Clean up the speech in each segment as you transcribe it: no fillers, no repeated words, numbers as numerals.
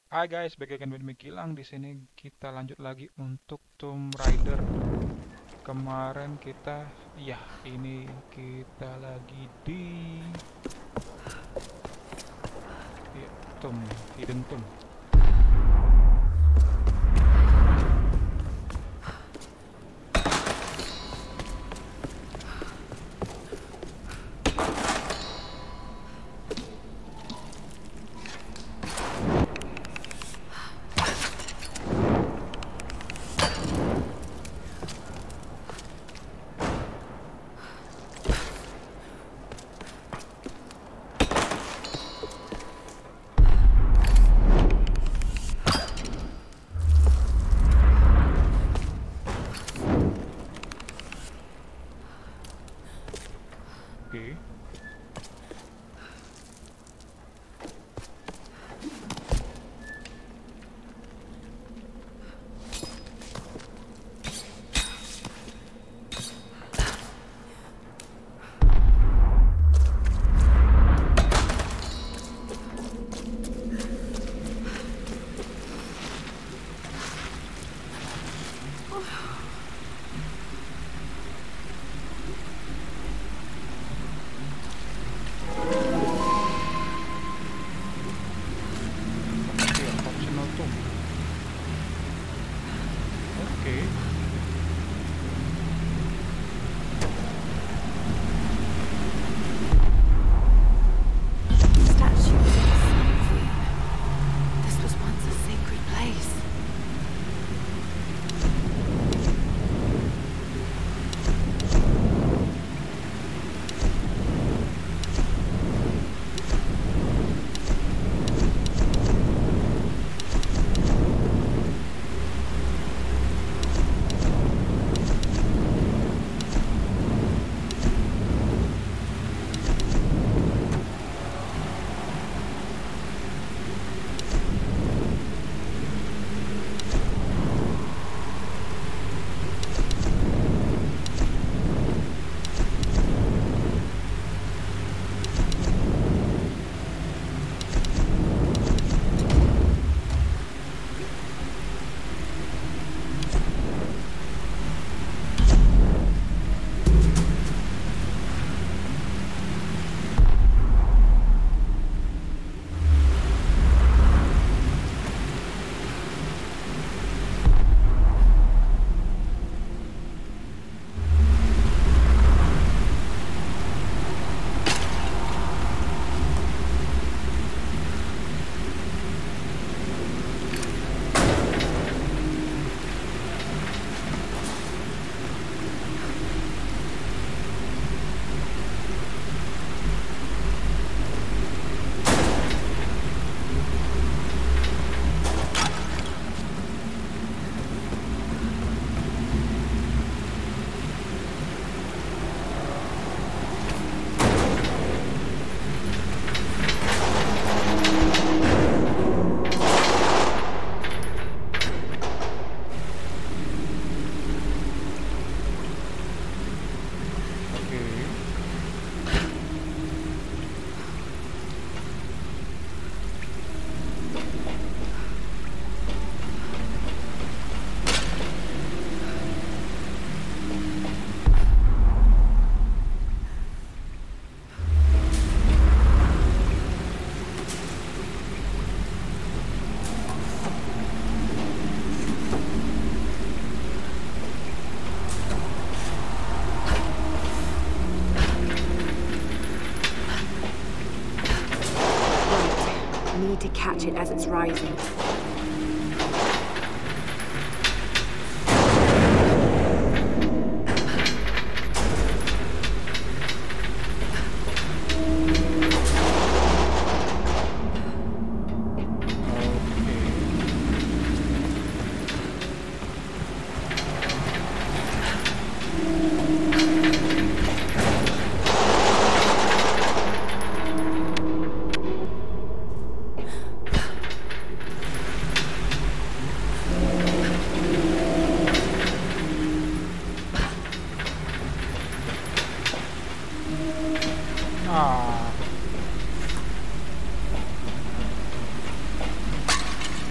Hai guys, back again with me Gilang. Di sini kita lanjut lagi untuk Tomb Raider. Kemarin kita, ya ini kita lagi di ya, Tomb, Hidden Tomb. Oke. Oke, optional tomb. Oke. Statue is Queen. This was once a sacred place. Oke. I need to catch it as it's rising. Ah.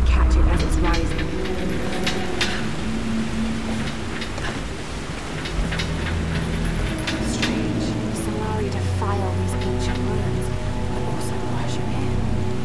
catch it as it's rising. Strange. This allows you to file these ancient ruins, but also wash you in.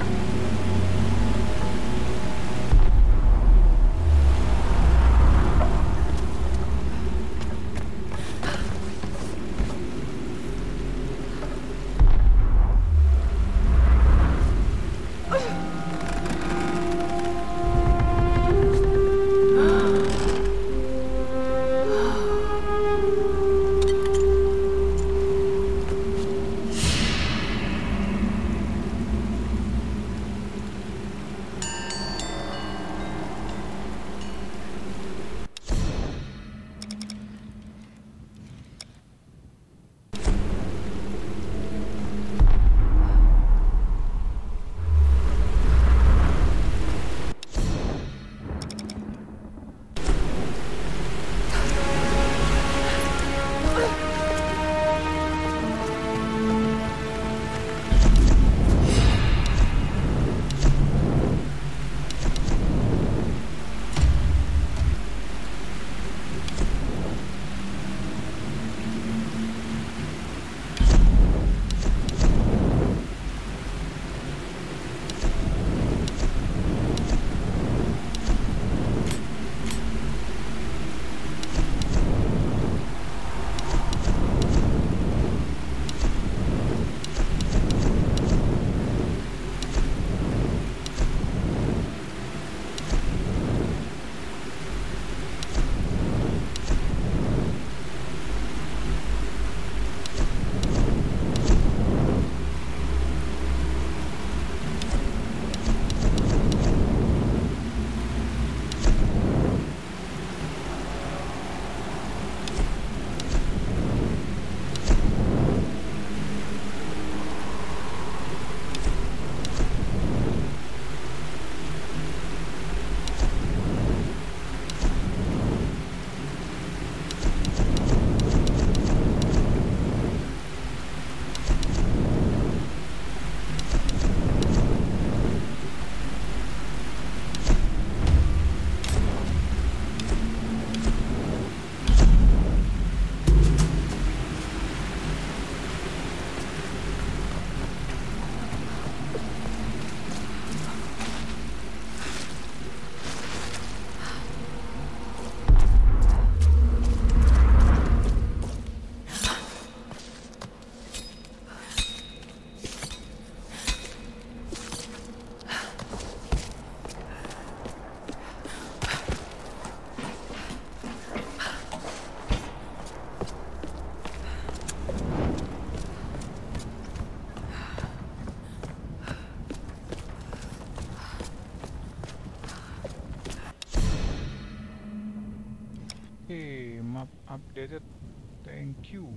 Hey, map updated. Thank you.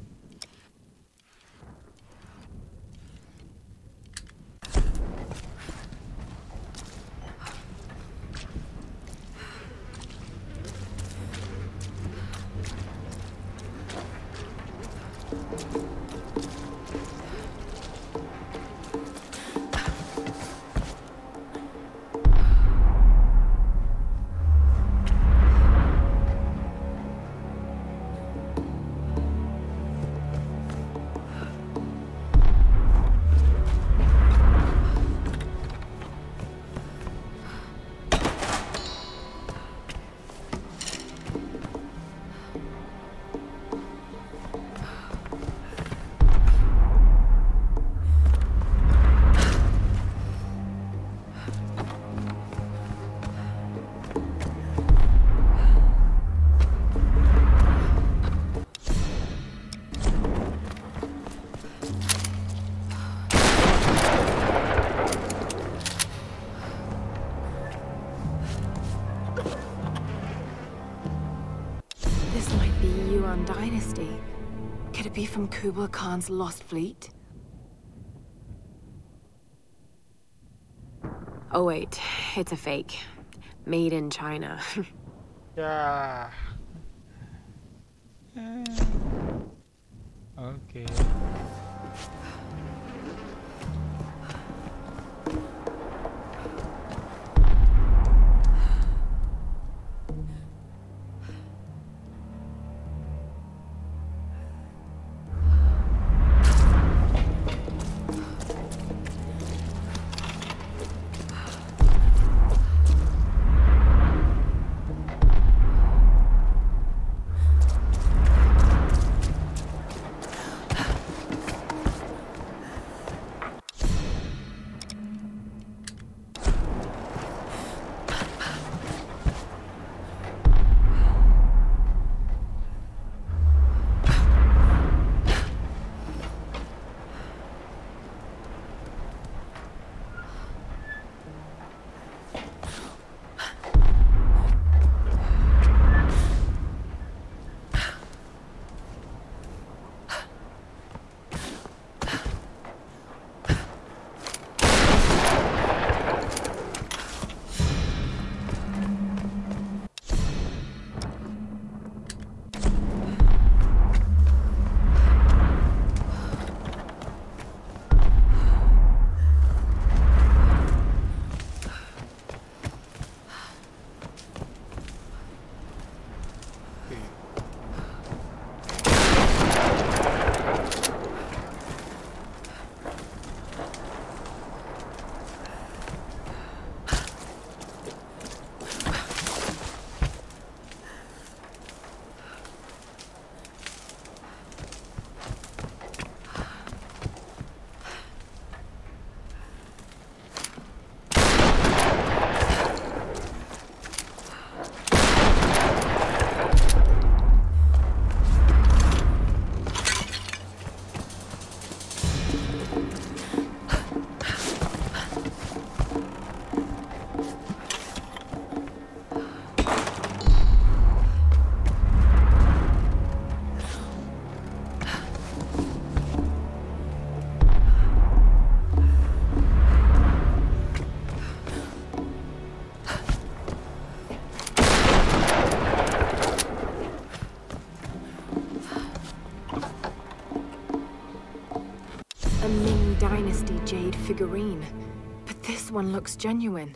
Dynasty. Could it be from Kublai Khan's lost fleet? Oh wait, it's a fake. Made in China. Yeah. Okay. figurine, but this one looks genuine.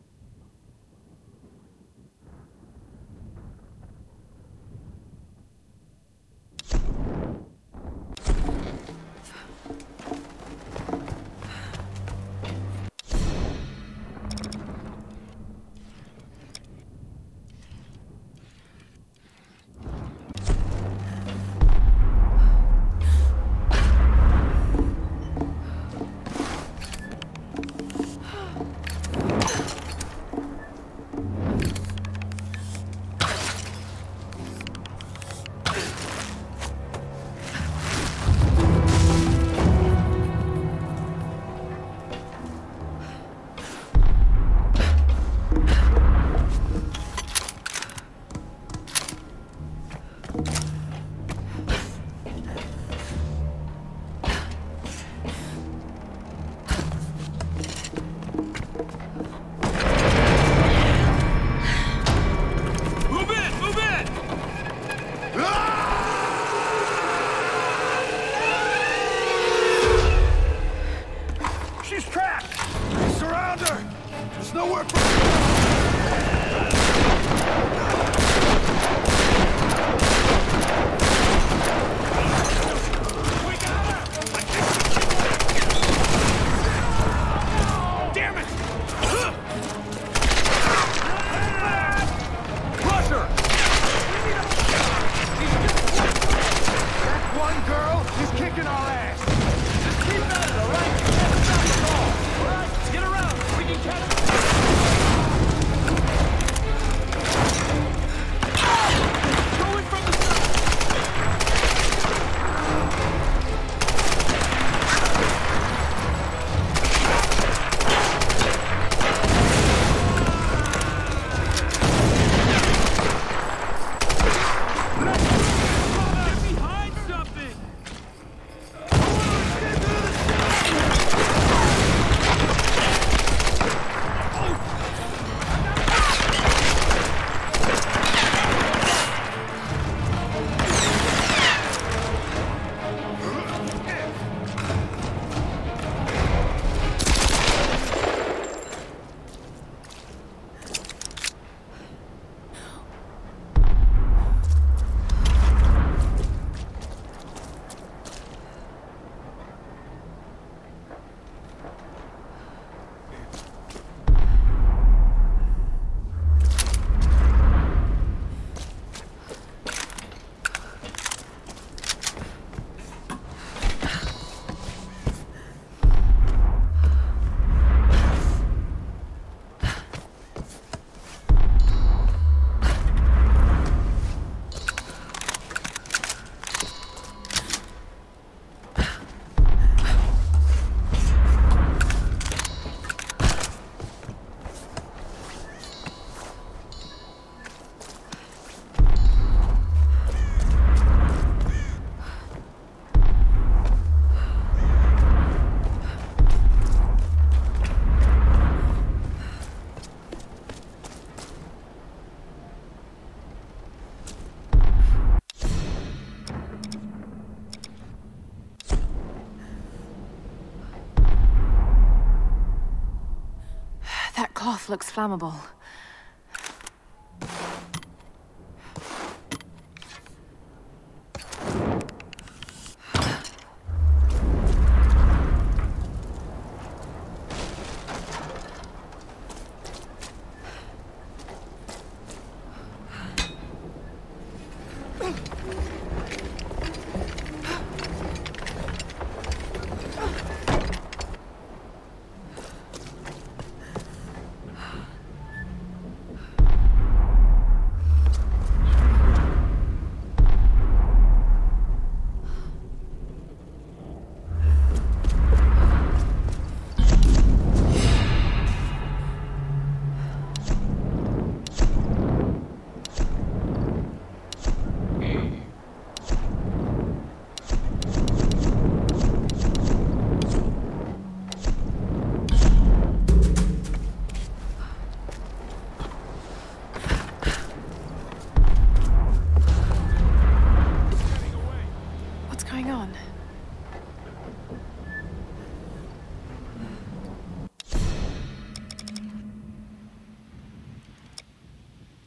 That cloth looks flammable.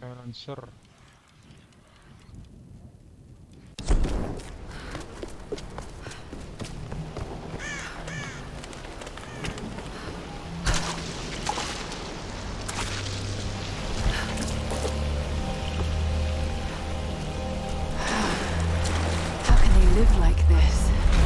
Silencer. How can they live like this?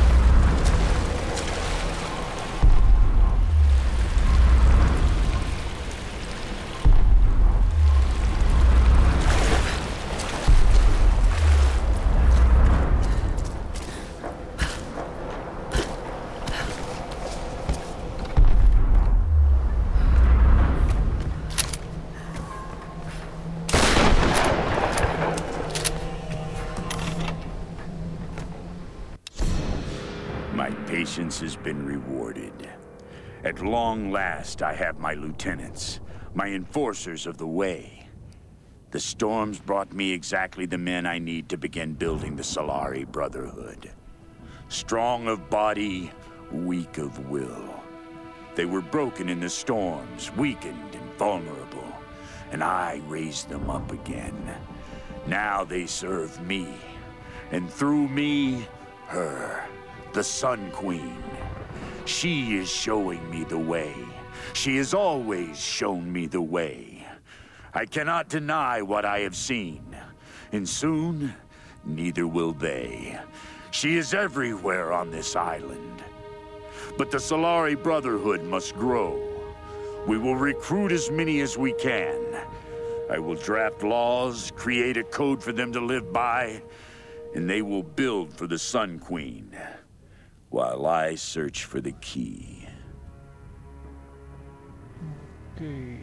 My patience has been rewarded. At long last, I have my lieutenants, my enforcers of the way. The storms brought me exactly the men I need to begin building the Solari Brotherhood. Strong of body, weak of will. They were broken in the storms, weakened and vulnerable, and I raised them up again. Now they serve me, and through me, her. The Sun Queen. She is showing me the way. She has always shown me the way. I cannot deny what I have seen, and soon, neither will they. She is everywhere on this island. But the Solari Brotherhood must grow. We will recruit as many as we can. I will draft laws, create a code for them to live by, and they will build for the Sun Queen, while I search for the key. Okay.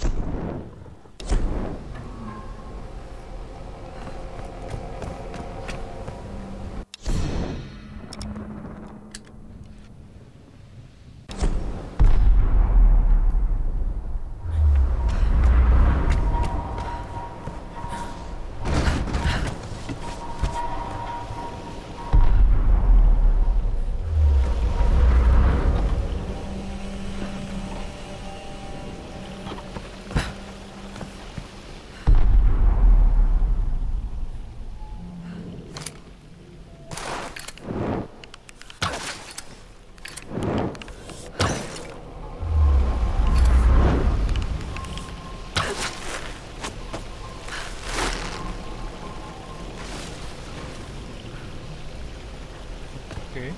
Okay.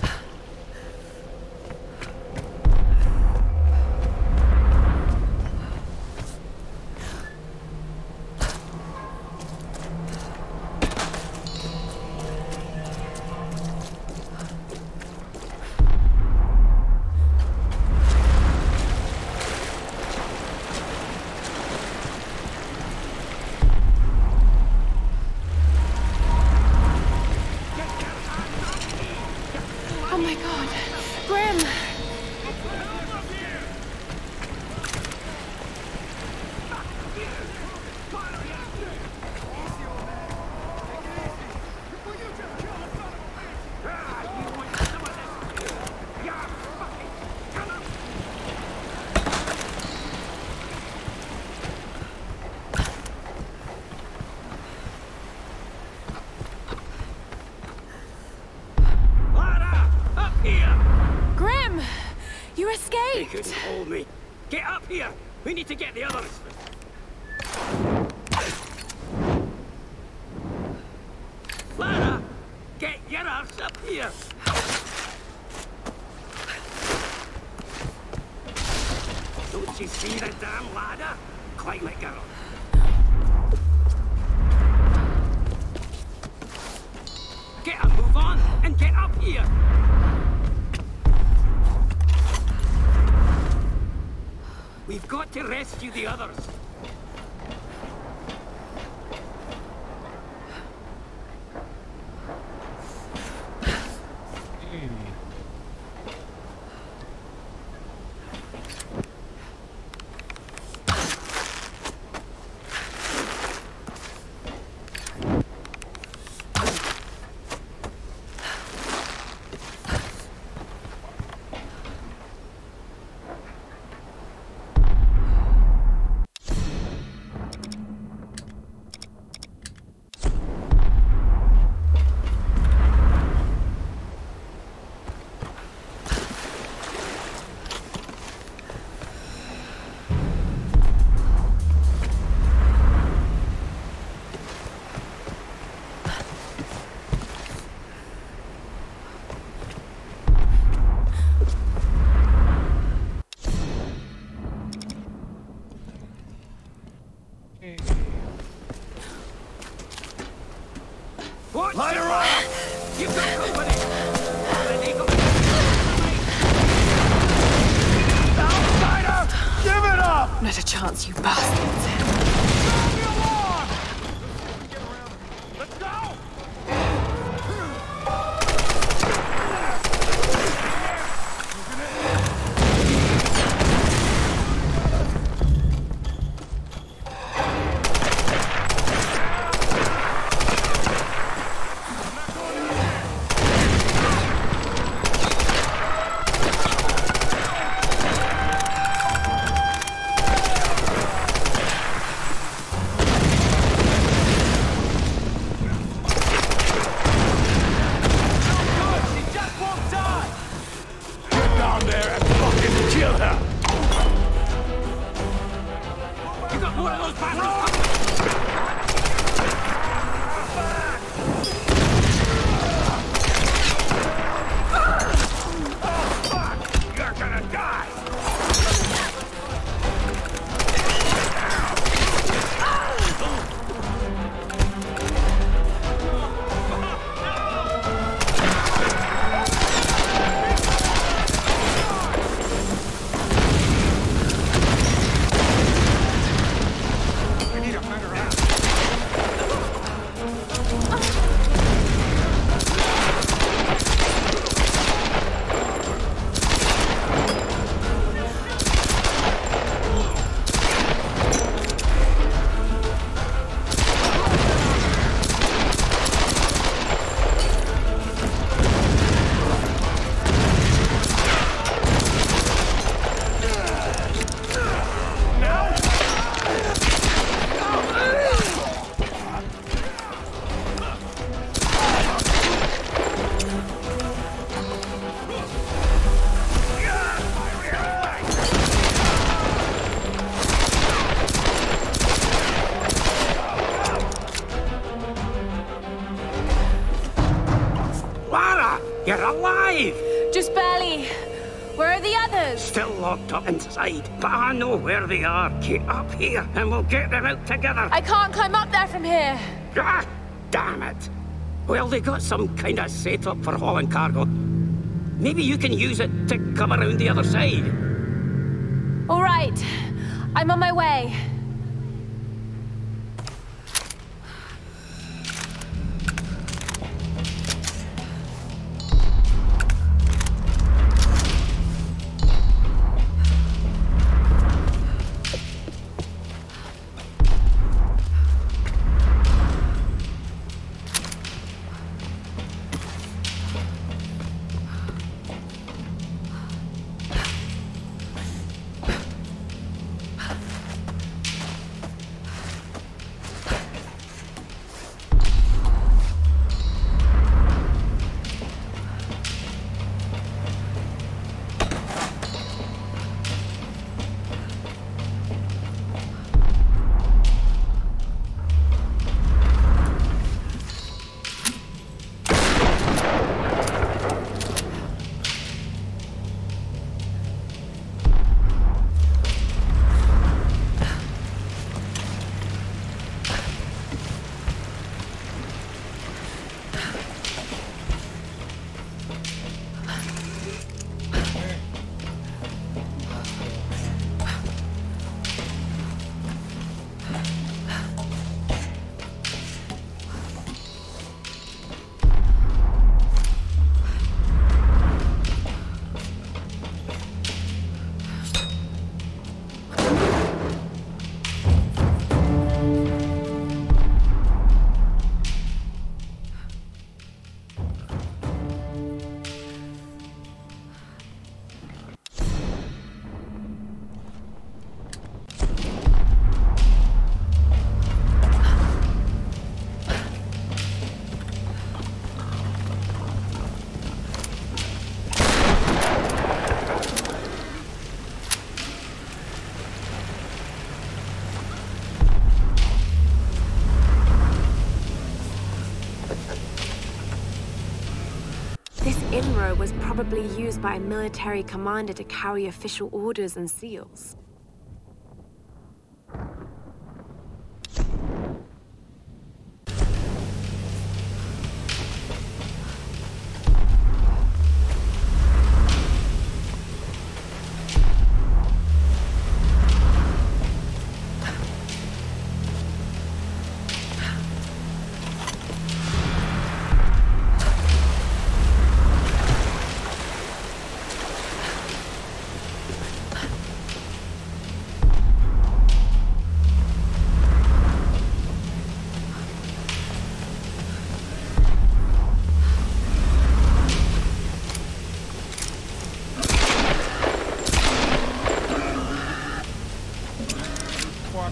Oh my god. Grim! Lara! Up here! Grim! You They escaped! couldn't hold me. Get up here! We need to get the others. Lara! Get your arse up here! Don't you see the damn ladder? Climb it, girl. Get a move on and get up here! We've got to rescue the others. Hey. Not a chance, you bastards. You're alive! Just barely. Where are the others? Still locked up inside, but I know where they are. Get up here and we'll get them out together. I can't climb up there from here. Ah, damn it. Well, they got some kind of setup for hauling cargo. Maybe you can use it to come around the other side. All right. I'm on my way. Inro was probably used by a military commander to carry official orders and seals. What?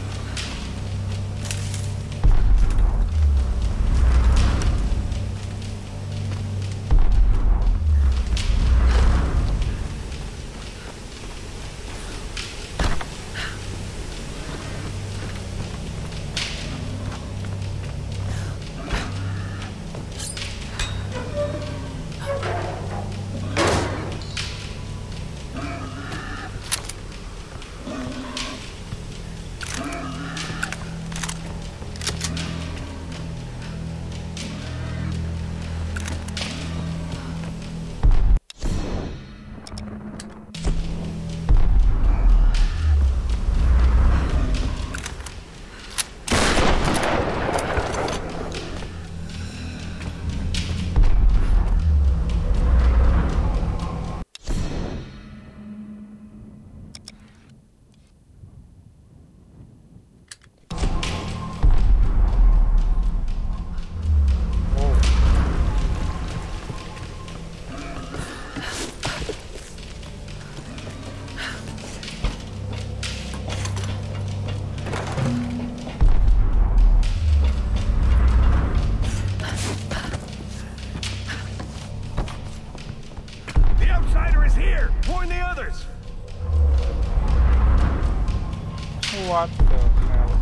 What the hell?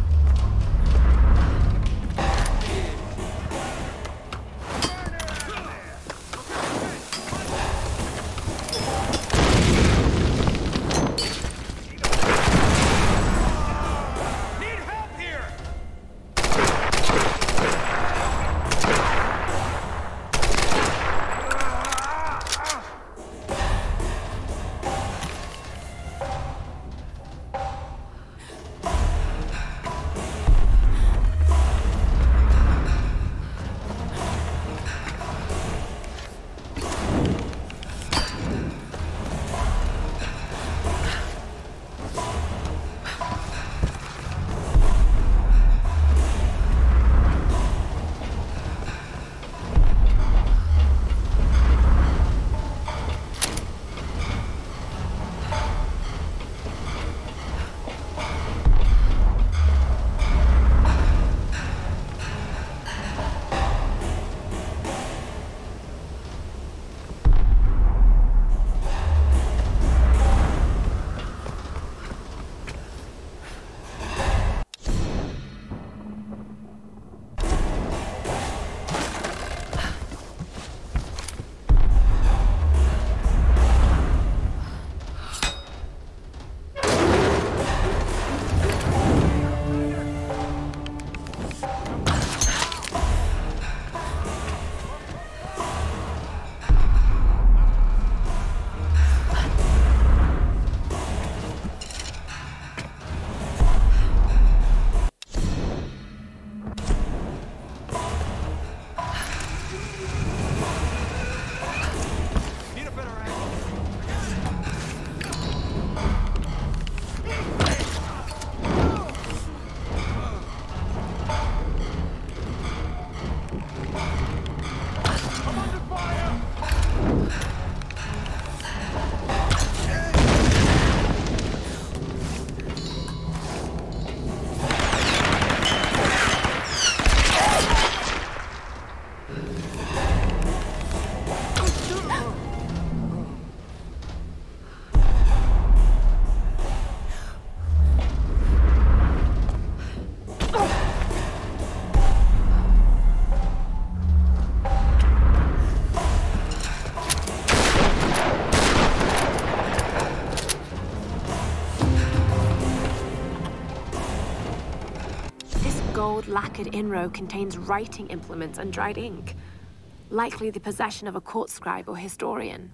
Gold lacquered inro contains writing implements and dried ink, likely the possession of a court scribe or historian.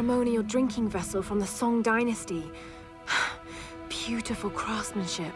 ceremonial drinking vessel from the Song Dynasty. Beautiful craftsmanship.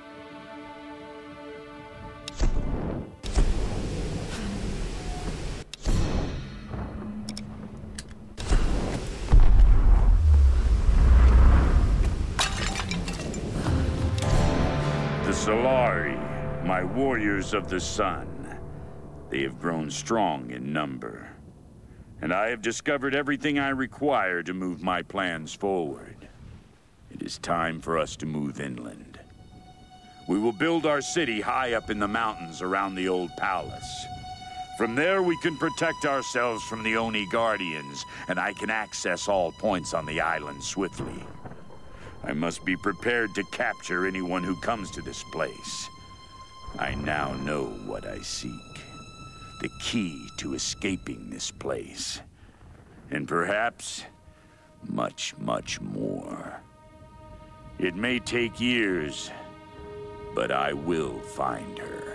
The Solari, my warriors of the sun. They have grown strong in number. And I have discovered everything I require to move my plans forward. It is time for us to move inland. We will build our city high up in the mountains around the old palace. From there, we can protect ourselves from the Oni Guardians, and I can access all points on the island swiftly. I must be prepared to capture anyone who comes to this place. I now know what I seek. The key to escaping this place. And perhaps, much, much more. It may take years, but I will find her.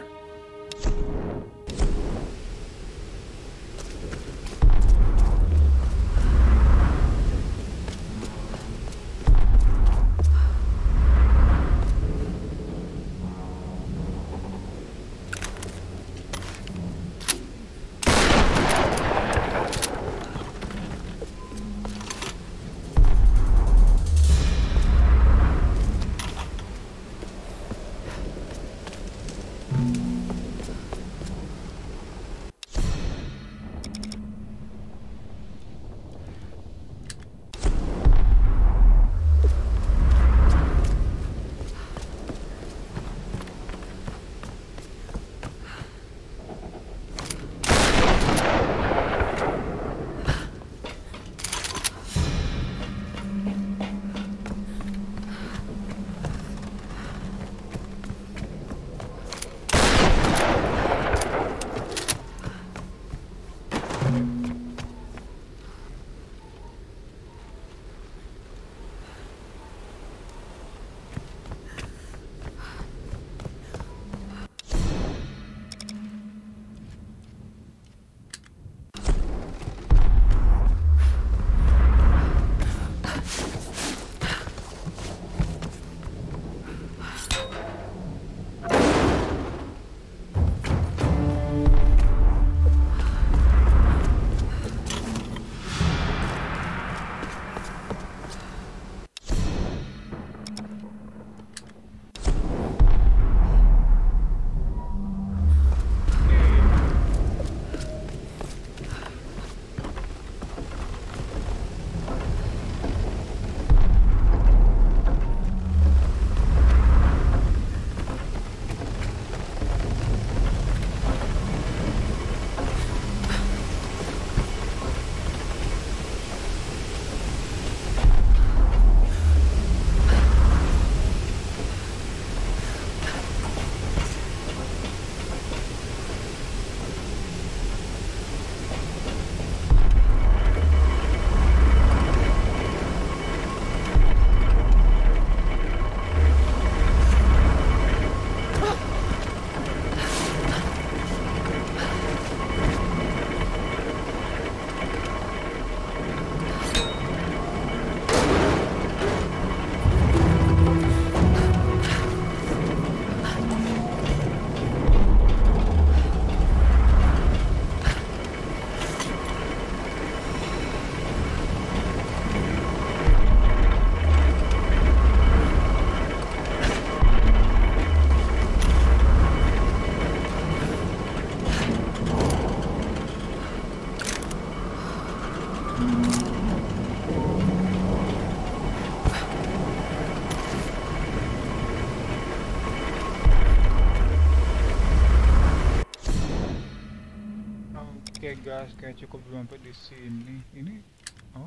Oke guys, kayak cukup sampai di sini. Ini oh.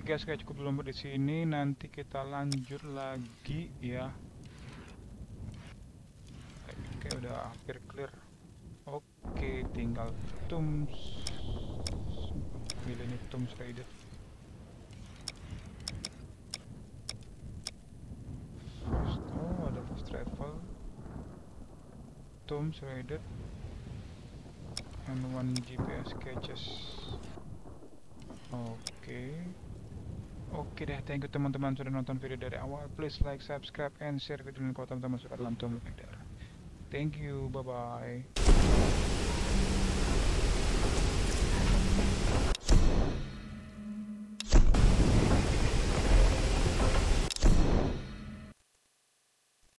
guys, kayak cukup dulu di sini. Nanti kita lanjut lagi ya. Oke, udah hampir clear. Oke, tinggal milih nih Raider. Oh, ada fast travel, Raider, and 1 GPS catches. Oke deh, thank you teman-teman sudah nonton video dari awal. Please like, subscribe, and share video ini kalau teman-teman suka nonton Raider. Thank you, bye bye.